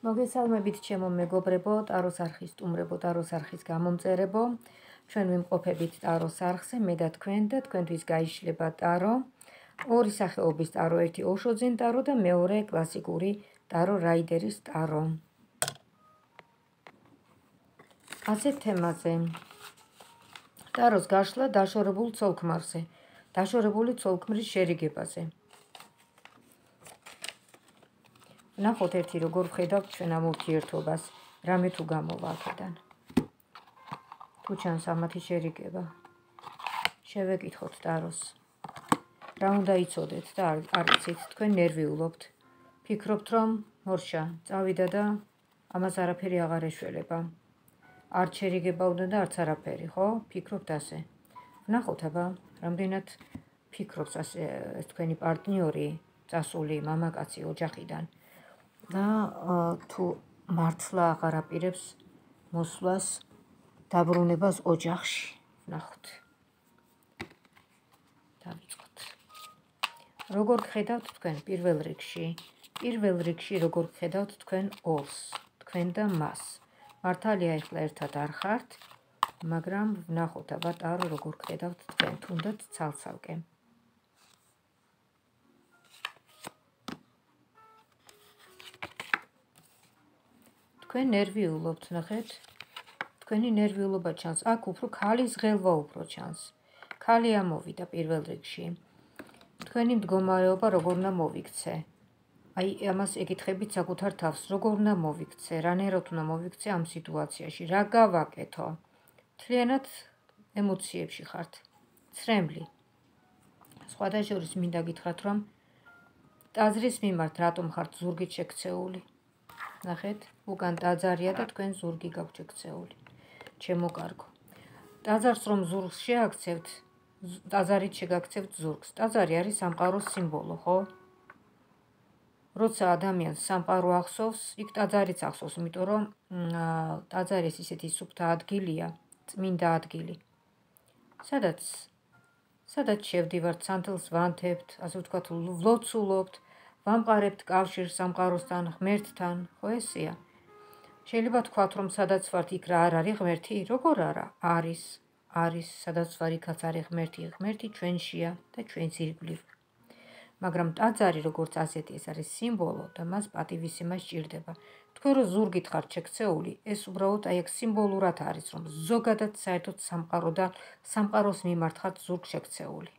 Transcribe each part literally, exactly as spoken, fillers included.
მოგესალმებით ჩემო მეგობრებო, ტაროს არხის სტუმრებო, ტაროს არხის გამომწერებო. ჩვენ ვიმყოფებით ტაროს არხზე, მე და თქვენ და თქვენთვის გაიშლება ტარო. ორი სახეობის ტარო, ერთი ოშოძენ ტარო და მეორე კლასიკური ტარო რაიდერის ტარო. ასეთ თემაზე. ტაროს გაშლა დაშორებულ ცოლქმარზე, დაშორებული ცოლქმრის შერიგებაზე. ნახოთ ერთი როგორ ვხედავთ ჩვენ ამ ურთიერთობას, რამე თუ გამოვა აქედან. თუ ჩანს ამათი შერიგება, შევეკითხოთ ტაროს. რა უნდა იცოდეთ და არ იცით, თქვენ ნერვიულობთ. ფიქრობთ, რომ მორშა, წავიდა და ამას არაფერი აღარ ეშველება. არ შერიგება უნდა და არც არაფერი, ხო? ფიქრობთ ასე. ვნახოთ აბა, რამდენად ფიქრობს ასე თქვენი პარტნიორი, წასული მამაკაცი ოჯახიდან. და თუ მართლა აღარ აპირებს მოსვლას, დაბრუნებას ოჯახში. ვნახოთ. დავიწყოთ. როგორ გხედავთ თქვენ პირველ რიგში? პირველ რიგში როგორ გხედავთ თქვენ ორს, თქვენ და მას. მართალია ეხლა ერთად არ ხართ, მაგრამ ვნახოთ აბა ტარო როგორ გხედავთ თქვენ, თუნდაც ცალ-ცალკე. თქვენ ნერვიულობთ, ნახეთ? თქვენი ნერვიულობა ჩანს. აქ უფრო ქალის ღელვა უფრო ჩანს. ქალი ამოვიდა პირველ რიგში. თქვენი მდგომარეობა როგორ უნდა მოვიქცე? აი, ამას ეკითხებით საკუთარ თავს, როგორ უნდა მოვიქცე, რანაირად უნდა მოვიქცე ამ სიტუაციაში, რა გავაკეთო? მთლიანად ემოციებში ხართ. ცრემლი. სხვადასხვა მინდა გითხრათ, რომ ტაძრის მიმართ რატომ ხართ ზურგით შექცეული? ნახეთ, უკან ტაძარია და თქვენ ზურგი გაქვთ შექცეული. ჩემო კარგო. ტაძარს რომ ზურგს შეაქცევთ, ტაძარით შეგაქცევთ ზურგს. ტაძარი არის სამყაროს სიმბოლო, ხო? როცა ადამიანს სამყარო ახსოვს, იქ ტაძარიც ახსოვს, იმიტომ რომ ტაძარი ისეთი სუფთა ადგილია, წმინდა ადგილი. სადაც სადაც შევდივართ, სანთელს ვანთებთ, ასე ვთქვათ, ვლოცულობთ, ვამყარებთ კავშირს სამყაროსთან, ღმერთთან, ხო ესეა? შეიძლება თქვათ, რომ სადაც ვართ, იქ რა არ არის ღმერთი? როგორ არა? არის, არის, სადაც ვარ, იქაც არის ღმერთი. ღმერთი ჩვენშია და ჩვენს ირგვლივ. მაგრამ ტაძარი როგორც ასეთი, ეს არის სიმბოლო და მას პატივისცემა სჭირდება. თქვენ რო ზურგით ხართ შექცეული, ეს უბრალოდ აი აქ სიმბოლურად არის, რომ ზოგადად საერთოდ სამყაროდან, სამყაროს მიმართ ხართ ზურგ შექცეული.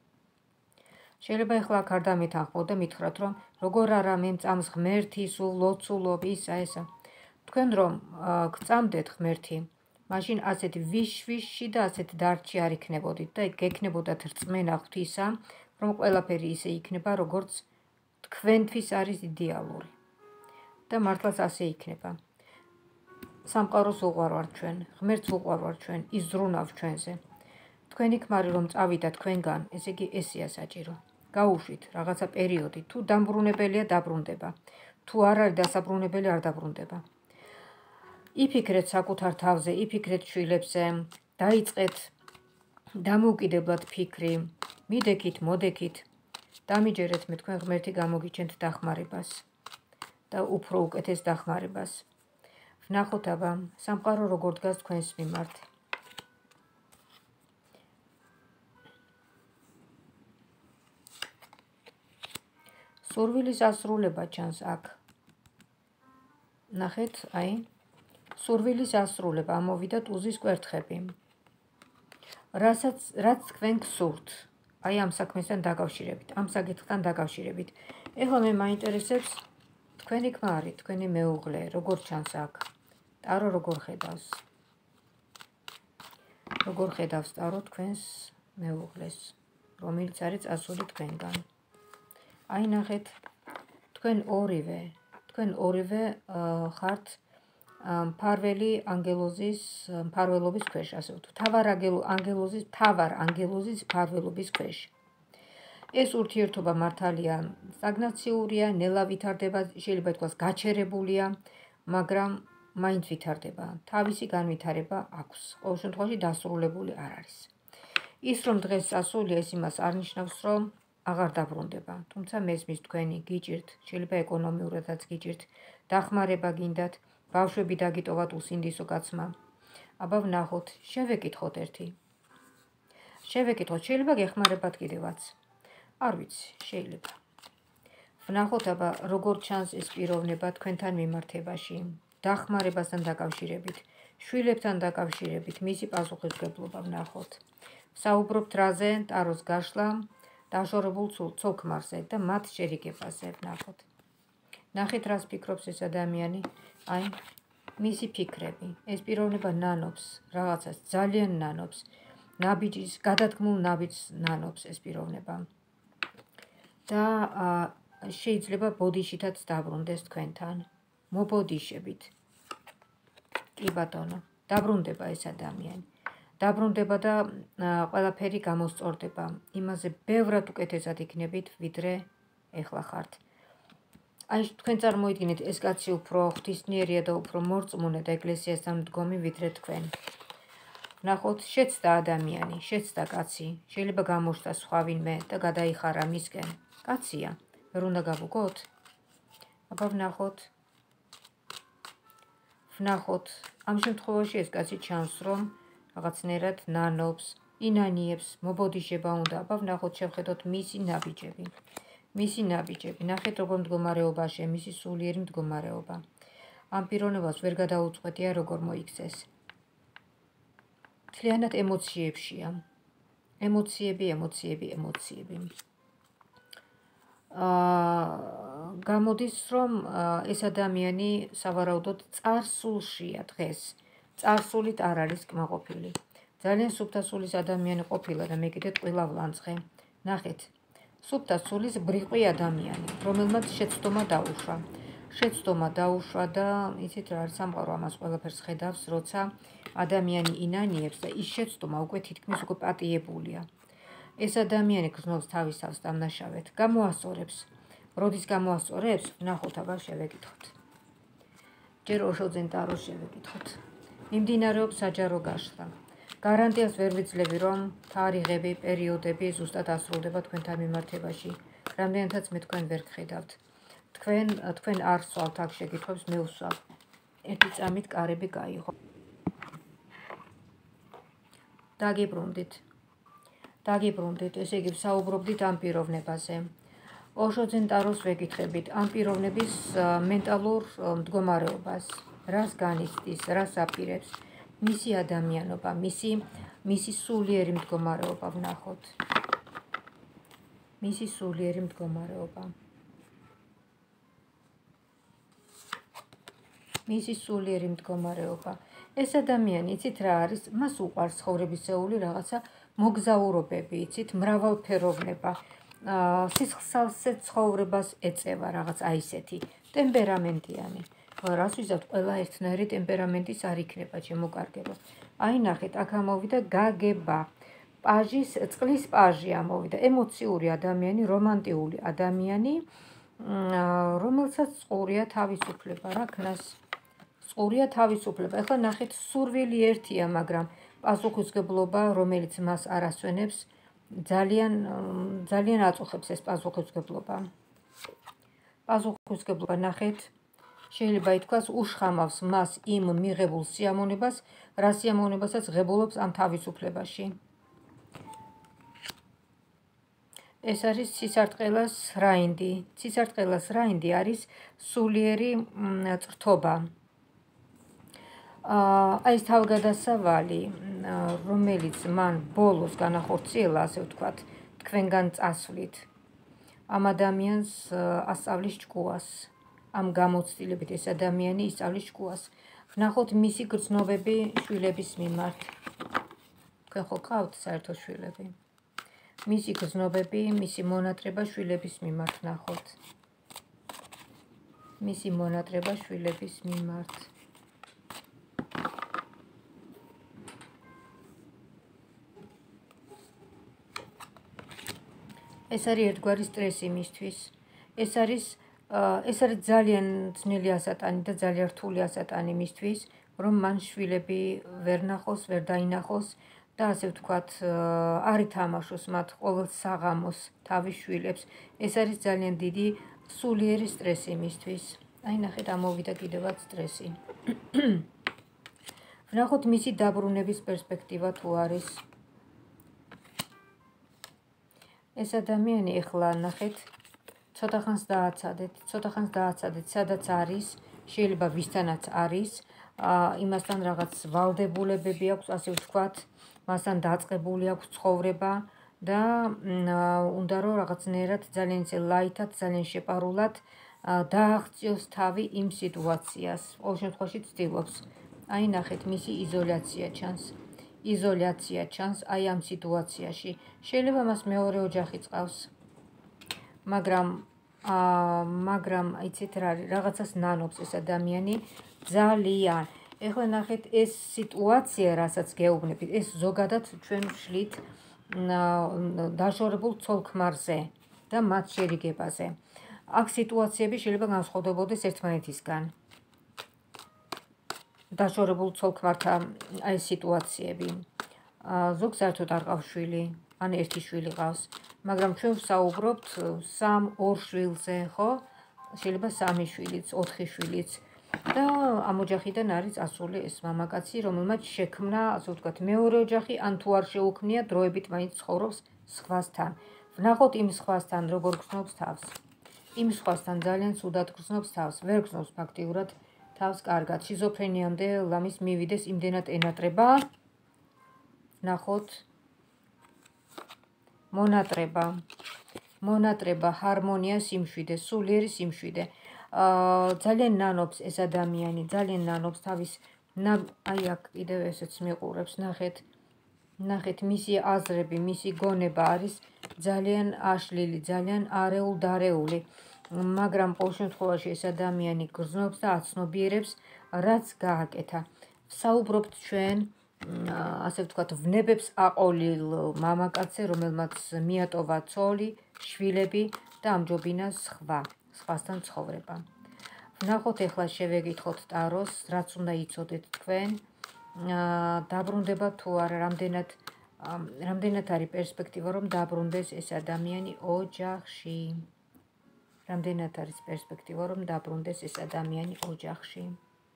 შეიძლება ეხლა აქ არ დამეთანხმო და მითხრათ, რომ როგორ არა, მე მწამს ღმერთი, სულ ლოცულობ, ისა, ესა. თქვენ რომ გწამდეთ ღმერთი, მაშინ ასეთ ვიშ-ვიშში და ასეთ დარჩი არ იქნებოდით და გექნებოდათ რწმენა ღვთისა, რომ ყველაფერი ისე იქნება, როგორც თქვენთვის არის იდეალური. და მართლაც ასე იქნება. სამყაროს უყვარვართ ჩვენ, ღმერთს უყვარვართ ჩვენ, იზრუნავ ჩვენზე. თქვენი ქმარი რომ წავიდა თქვენგან, ესე იგი ესეა საჭირო. გაუშვით რაღაცა პერიოდი, თუ დამბრუნებელია დაბრუნდება, თუ არ არის დასაბრუნებელი არ დაბრუნდება. იფიქრეთ საკუთარ თავზე, იფიქრეთ შვილებზე, დაიწყეთ დამოუკიდებლად ფიქრი, მიდექით, მოდექით, დამიჯერეთ მე თქვენ ღმერთი გამოგიჩენთ დახმარებას და უფრო უკეთეს დახმარებას. ვნახოთ აბა, სამყარო როგორ დგას თქვენს მიმართ. სურვილის ასრულება ჩანს აქ. ნახეთ, აი, სურვილის ასრულება, ამოვიდა ტუზის კვერთხები. რასაც რაც თქვენ გსურთ, აი ამ საქმესთან დაკავშირებით, ამ საკითხთან დაკავშირებით. ეხლა მე მაინტერესებს თქვენი ქმარი, თქვენი მეუღლე, როგორ ჩანს აქ? ტარო როგორ ხედავს? როგორ ხედავს ტარო თქვენს მეუღლეს, რომელიც არის წასული თქვენგან? აი ნახეთ, თქვენ ორივე, თქვენ ორივე ხართ მფარველი ანგელოზის მფარველობის ქვეშ, ასე ვთქვათ, თავარ ანგელოზის, თავარ ანგელოზის მფარველობის ქვეშ. ეს ურთიერთობა მართალია სტაგნაციურია, ნელა ვითარდება, შეიძლება ითქვას გაჩერებულია, მაგრამ მაინც ვითარდება. თავისი განვითარება აქვს. ყოველ შემთხვევაში დასრულებული არ არის. ის რომ დღეს წასულია, ეს იმას არ ნიშნავს, რომ აღარ დაბრუნდება, თუმცა მესმის თქვენი გიჭირთ, შეიძლება ეკონომიურადაც გიჭირთ, დახმარება გინდათ, ბავშვები დაგიტოვათ უსინდისო კაცმა. აბა ვნახოთ, შევეკითხოთ ერთი. შევეკითხოთ, შეიძლება გეხმარებათ კიდევაც. არ ვიცი, შეიძლება. ვნახოთ აბა როგორ ჩანს ეს პიროვნება თქვენთან მიმართებაში, დახმარებასთან დაკავშირებით, შვილებთან დაკავშირებით, მისი პასუხისმგებლობა ვნახოთ. ვსაუბრობთ რაზე, ტაროს გაშლა, დაშორებულ ცოლ-ქმარზე და მათ შერიგებაზე ვნახოთ. ნახეთ რას ფიქრობს ეს ადამიანი, აი, მისი ფიქრები, ეს პიროვნება ნანობს, რაღაცას ძალიან ნანობს, ნაბიჯის, გადადგმულ ნაბიჯს ნანობს ეს პიროვნება. და შეიძლება ბოდიშითაც დაბრუნდეს თქვენთან, მობოდიშებით. კი ბატონო, დაბრუნდება ეს ადამიანი. დაბრუნდება და ყველაფერი გამოსწორდება. იმაზე ბევრად უკეთესად იქნებით, ვიდრე ეხლა ხართ. აი, თქვენ წარმოიდგინეთ, ეს კაცი უფრო ღვთისმიერია და უფრო მორწმუნე და ეკლესიასთან მდგომი, ვიდრე თქვენ. ვნახოთ, შეცდა ადამიანი, შეცდა კაცი, შეიძლება გამოშთა სხვა ვინმე და გადაიხარა მისკენ. კაცია, ვერ უნდა გავუგოთ? აბა ვნახოთ. ვნახოთ, ამ შემთხვევაში ეს კაცი ჩანს, რომ რაღაცნაირად ნანობს, ინანიებს, მობოდიშება უნდა. აბა ვნახოთ, შევხედოთ მისი ნაბიჯები. მისი ნაბიჯები, ნახეთ როგორ მდგომარეობაშია, მისი სულიერი მდგომარეობა. ამ პიროვნებას ვერ გადაუწყვეტია როგორ მოიქცეს. მთლიანად ემოციებშია. ემოციები, ემოციები, ემოციები. გამოდის, რომ ეს ადამიანი სავარაუდოდ წარსულშია დღეს. წარსულით არ არის კმაყოფილი. ძალიან სუფთასულის ადამიანი ყოფილა და მე კიდე ტყუილავ ლანძღე. ნახეთ, სუფთასულის ბრიყვი ადამიანი, რომელმაც შეცდომა დაუშვა. შეცდომა დაუშვა და იცით რა არის სამყარო ამას ყველაფერს ხედავს, როცა ადამიანი ინანიებს და ის შეცდომა უკვე თითქმის უკვე პატიებულია. ეს ადამიანი გრძნობს თავის თავს დამნაშავედ, გამოასწორებს. როდის გამოასწორებს, ვნახოთ, აბა შევეკითხოთ. ჯერ ოშოძენ ტაროს შევეკითხოთ. მიმდინარეობს საჯარო გაშლა. გარანტიას ვერ ვიძლევი, რომ თარიღები, პერიოდები ზუსტად ასრულდება თქვენთან მიმართებაში, რამდენადაც მე თქვენ ვერ გხედავთ. თქვენ თქვენ არ სვალთ აქ შეკითხვებს, მე ვსვალ. ერთი წამით კარები გაიღო. დაგიბრუნდით. დაგიბრუნდით, ესე იგი ვსაუბრობდით ამ პიროვნებაზე. ოშოძენ ტაროს ვეკითხებით ამ პიროვნების მენტალურ მდგომარეობას, რას განიცდის, რას აპირებს, მისი ადამიანობა, მისი მისი სულიერი მდგომარეობა ვნახოთ. მისი სულიერი მდგომარეობა. მისი სულიერი მდგომარეობა. ეს ადამიანი, იცით რა არის, მას უყვარს ცხოვრებისეული რაღაცა მოგზაურობები, იცით, მრავალფეროვნება, სისხლსავსე ცხოვრებას ეწევა რაღაც აი ესეთი, ტემპერამენტიანი. რას ვიზავთ, ყველა ერთნაირი ტემპერამენტის არ იქნება, შემოკარგებო. აი ნახეთ, აქ ამოვიდა გაგება. პაჟის, წყლის პაჟი ამოვიდა, ემოციური ადამიანი, რომანტიული ადამიანი, რომელსაც ყურია თავისუფლება, რა ქნას. ყურია თავისუფლება. ეხლა ნახეთ, სურვილი ერთია, მაგრამ პასუხისმგებლობა, რომელიც მას არ ასვენებს, ძალიან ძალიან აწუხებს ეს პასუხისმგებლობა. პასუხისმგებლობა ნახეთ, შეიძლება ითქვას, უშხამავს მას იმ მიღებულ სიამოვნებას, რა სიამოვნებასაც ღებულობს ამ თავისუფლებაში. ეს არის ცისარტყელას რაინდი. ცისარტყელას რაინდი არის სულიერი წრთობა. აი ეს თავგადასავალი, რომელიც მან ბოლოს განახორციელა, ასე ვთქვათ, თქვენგან წასვლით, ამ ადამიანს ასწავლის ჭკუას, ამ გამოცდილებით ეს ადამიანი ისწავლის ჭკუას. ვნახოთ მისი გრძნობები შვილების მიმართ. თქვენ ხო ყავთ საერთო შვილები? მისი გრძნობები, მისი მონატრება შვილების მიმართ ვნახოთ. მისი მონატრება შვილების მიმართ. ეს არის ერთგვარი სტრესი მისთვის. ეს არის ეს არის ძალიან ძნელი ასატანი და ძალიან რთული ასატანი მისთვის, რომ მან შვილები ვერ ნახოს, ვერ დაინახოს და ასე ვთქვათ, არ ითამაშოს მათ ყოველ საღამოს თავის შვილებს. ეს არის ძალიან დიდი სულიერი სტრესი იმისთვის. აი ნახეთ, ამოვიდა კიდევაც სტრესი. ვნახოთ მისი დაბრუნების პერსპექტივა თუ არის. ეს ადამიანი ეხლა ნახეთ, ცოტა ხანს დააცადეთ, ცოტა ხანს დააცადეთ, სადაც არის, შეიძლება ვისთანაც არის, იმასთან რაღაც ვალდებულებები აქვს, ასე ვთქვათ, მასთან დაწყებული აქვს ცხოვრება და უნდა რომ რაღაცნაირად ძალიან ისე ლაითად, ძალიან შეპარულად დააღწიოს თავი იმ სიტუაციას. ყოველ შემთხვევაში ცდილობს. აი ნახეთ, მისი იზოლაცია ჩანს. იზოლაცია ჩანს აი ამ სიტუაციაში. შეიძლება მას მეორე ოჯახი წყავს. მაგრამ აა მაგრამ იცით რა არის, რაღაცას ნანობს ეს ადამიანი ძალიან. ეხლა ნახეთ, ეს სიტუაცია, რასაც გეუბნებით, ეს ზოგადად ჩვენ ვშლით დაშორებულ ცოლ-ქმარზე და მათ შერიგებაზე. აქ სიტუაციები შეიძლება განსხვავდებოდეს ერთმანეთისგან. დაშორებულ ცოლ-ქმართა აი სიტუაციები. ზოგს საერთოდ არ ყავს შვილი, ან ერთი შვილი ყავს, მაგრამ ჩვენ ვსაუბრობთ სამ ორ შვილზე, ხო? შეიძლება სამი შვილიც, ოთხი შვილიც. და ამ ოჯახიდან არის წასული ეს მამაკაცი, რომელმაც შექმნა, ასე ვთქვათ, მეორე ოჯახი, ან თუ არ შეუქმნია, დროებით მაინც ცხოვრობს სხვასთან. ვნახოთ იმ სხვასთან როგორ გრძნობს თავს. იმ სხვასთან ძალიან ცუდად გრძნობს თავს, ვერ გრძნობს ფაქტიურად თავს კარგად. შიზოფრენიამდე ლამის მივიდეს, იმდენად ენატრება. ვნახოთ მონატრება. მონატრება, ჰარმონია, სიმშვიდე, სულიერი სიმშვიდე. ძალიან ნანობს ეს ადამიანი, ძალიან ნანობს თავის, აი აქ კიდევ ესეც მიყურებს, ნახეთ, ნახეთ, მისი აზრები, მისი გონება არის ძალიან აშლილი, ძალიან არეულ-დარეული, მაგრამ ყოველ შემთხვევაში ეს ადამიანი გრძნობს და აცნობიერებს, რაც გააკეთა. ვსაუბრობთ ჩვენ, ასე ვთქვათ, ვნებებს აყოლილ მამაკაცზე, რომელმაც მიატოვა ცოლი, შვილები და ამჯობინა სხვა. სხვასთან ცხოვრება. ვნახოთ ეხლა შევეკითხოთ ტაროს, რაც უნდა იცოდეთ თქვენ, დაბრუნდება თუ არა, რამდენად რამდენად არის პერსპექტივა, რომ დაბრუნდეს ეს ადამიანი ოჯახში. რამდენად არის პერსპექტივა, რომ დაბრუნდეს ეს ადამიანი ოჯახში.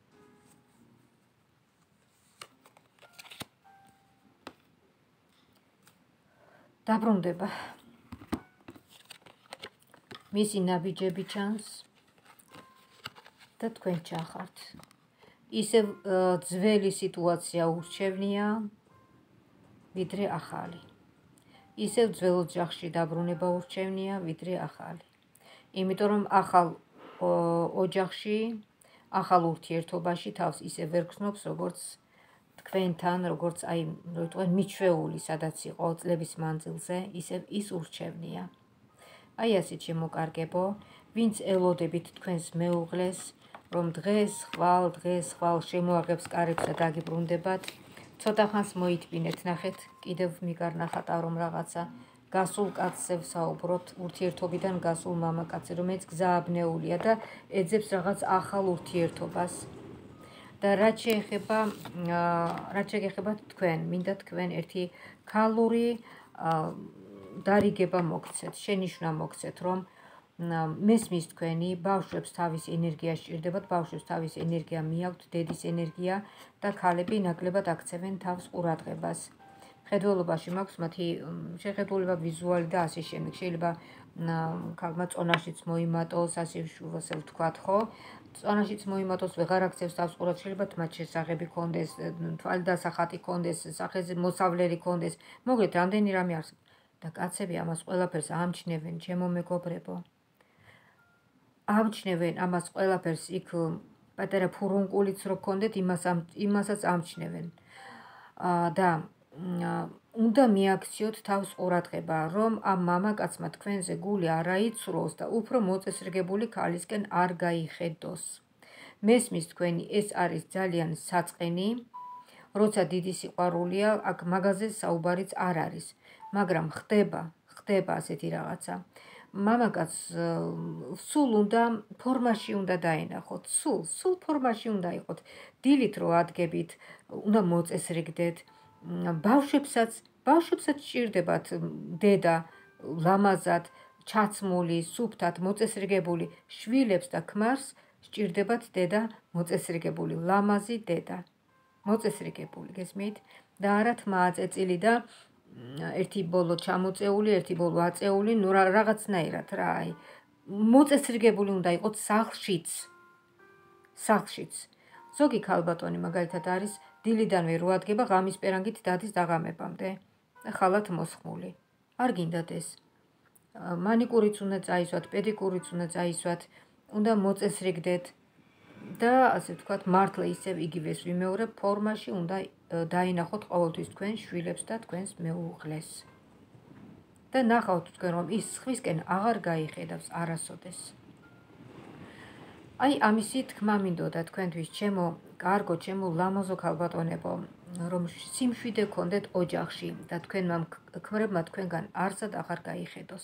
დაბრუნდება. მისი ნაბიჯები ჩანს და თქვენ ჩახართ. ისევ ძველი სიტუაცია ურჩევნია, ვიდრე ახალი. ისევ ძველ ოჯახში დაბრუნება ურჩევნია, ვიდრე ახალი. იმიტომ რომ ახალ ოჯახში, ახალ ურთიერთობაში თავს ისე ვერ გრძნობს, როგორც თქვენთან, როგორც აი, თქვენ მიჩვეული, სადაც იყო წლების მანძილზე, ისევ ის ურჩევნია. აი ასეთ შემოკარგებო, ვინც ელოდებით თქვენს მეუღლეს, რომ დღეს ხვალ, დღეს ხვალ შემოაღებს კარებს და დაგიბრუნდებათ, ცოტა ხანს მოითბინეთ, ნახეთ, კიდევ მიგარნახატა რომ რაღაცა გასულ კაცზე ვსაუბრობთ, ურთიერთობიდან გასულ მამაკაცზე, რომელიც გზააბნეულია და ეძებს რაღაც ახალ ურთიერთობას. და რაც შეეხება, რაც შეეხება თქვენ, მინდა თქვენ ერთი ქალური დარიგება მოგცეთ, შენიშვნა მოგცეთ, რომ მესმის თქვენი ბავშვებს თავის ენერგია სჭირდებათ, ბავშვებს თავის ენერგია მიაქვთ, დედის ენერგია და ქალები ნაკლებად აქცევენ თავს ყურადღებას. ხედველობაში მაქვს მათი შეხედულება ვიზუალი და ასე შემდეგ. შეიძლება ქალმა წონაშიც მოიმატოს, ასე ვთქვათ, ხო? წონაშიც მოიმატოს, ვეღარ აქცევს თავს ყურადღებას, შეიძლება მათ შესახები ქონდეს, თვალი დასახატი ქონდეს, სახეზე მოსავლელი ქონდეს. მოგეთ, რამდენი რამე არსებობს. და კაცები ამას ყველაფერს ამჩნევენ, ჩემო მეგობრებო. ამჩნევენ ამას ყველაფერს, იქ პატარა ფურუნკულიც რო გქონდეთ, იმასაც ამჩნევენ. და უნდა მიაქციოთ თავს ყურადღება, რომ ამ მამაკაცმა თქვენზე გული არ აიცუროს და უფრო მოწესრიგებული ქალისკენ არ გაიხედოს. მესმის თქვენი ეს არის ძალიან საწყენი, როცა დიდი სიყვარულია, აქ მაგაზე საუბარიც არ არის. მაგრამ ხდება, ხდება ასეთი რაღაცა. მამაკაც სულ უნდა ფორმაში უნდა დაენახოთ, სულ, სულ ფორმაში უნდა იყოთ. დილით რო ადგებით, უნდა მოწესრიგდეთ, ბავშვებსაც ბავშვებსაც სჭირდებათ დედა ლამაზად, ჩაცმული, სუფთად მოწესრიგებული, შვილებს და ქმარს სჭირდებათ დედა მოწესრიგებული, ლამაზი დედა. მოწესრიგებული, გესმით? და არა თმა აწეწილი და ერთი ბოლო ჩამოწეული, ერთი ბოლო აწეული, ნუ რაღაცნაირად რა, აი, მოწესრიგებული უნდა იყოთ სახლშიც. სახლშიც. ზოგი ქალბატონი მაგალითად არის დილიდანვე რო ადგება ღამის პერანგით დადის დაღამებამდე. ხალათ მოსხმული. არ გინდათ ეს. მანიკურიც უნდა წაისვათ, პედიკურიც უნდა წაისვათ, უნდა მოწესრიგდეთ და ასე ვთქვათ, მართლა ისევ იგივეს ვიმეორებ, ფორმაში უნდა დაინახოთ ყოველთვის თქვენ შვილებს და თქვენს მეუღლეს. და ნახავთ თქვენ რომ ის სხვისკენ აღარ გაიხედავს არასოდეს. აი ამისი თქმა მინდოდა თქვენთვის, ჩემო კარგო, ჩემო ლამაზო ქალბატონებო, რომ სიმშვიდე გქონდეთ ოჯახში და თქვენმა ქმრებმა თქვენგან არსად აღარ გაიხედოს.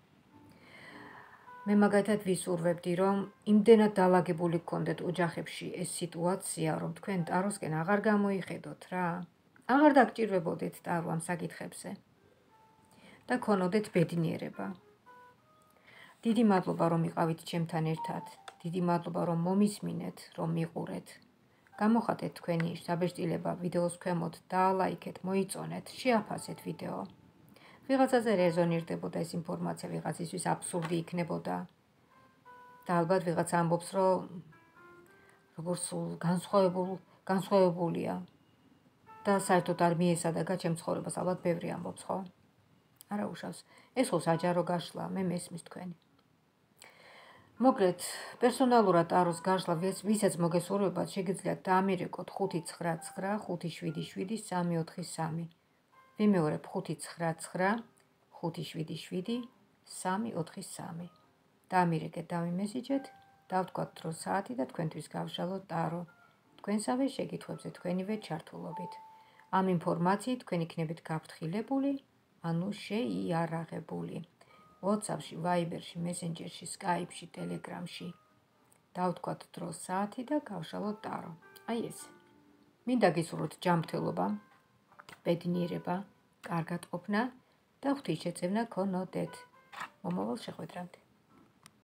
მე მაგათად ვისურვებდი, რომ იმდენად დალაგებული გქონდეთ ოჯახებში ეს სიტუაცია, რომ თქვენ ტაროსკენ აღარ გამოიხედოთ რა. აღარ დაგჭირვებოდეთ ტარო ამ საკითხებზე. და ქონოდეთ ბედნიერება. დიდი მადლობა რომ იყავით ჩემთან ერთად. დიდი მადლობა რომ მომისმინეთ, რომ მიყურეთ. გამოხატეთ თქვენი საბეჭდილება ვიდეოს ქვემოთ, დაალაიქეთ, მოიწონეთ, შეაფასეთ ვიდეო. ვიღაცაზე რეზონირდებოდა ეს ინფორმაცია, ვიღაცისთვის აბსურდი იქნებოდა. და ალბათ ვიღაც ამბობს, რომ როგორც სულ განსხვავებულ, განსხვავებულია. და საერთოდ არ მიესადაგა ჩემ ცხოვრებას, ალბათ ბევრი ამბობს, ხო? არა უშავს. ეს ხო საჯარო გაშლა, მე მესმის თქვენი. მოკლედ, პერსონალურად ტაროს გაშლა, ვისაც მოგესურვებათ, შეგიძლიათ დაამერიკოთ ხუთი ცხრა ცხრა ხუთი შვიდი შვიდი სამი ოთხი სამი. ვიმეორებ ხუთი ცხრა ცხრა ხუთი შვიდი შვიდი სამი ოთხი სამი. დაამერიკეთ, დავიმესიჯეთ, დავთქვათ დრო საათი და თქვენთვის გავშალოთ ტარო. თქვენსავე შეკითხვებზე თქვენივე ჩართულობით. ამ ინფორმაციით თქვენ იქნებით გაფრთხილებული, ანუ შეიარაღებული. WhatsApp-ში, Viber-ში, Messenger-ში, Skype-ში, Telegram-ში. დავთქვათ დრო საათი და გავშალოთ ტარო. აი ეს. მინდა გისურვოთ ჯანმრთელობა, ბედნიერება, კარგად ყოფნა და ღვთისშეწევნა გქონოდეთ. მომავალ შეხვედრამდე.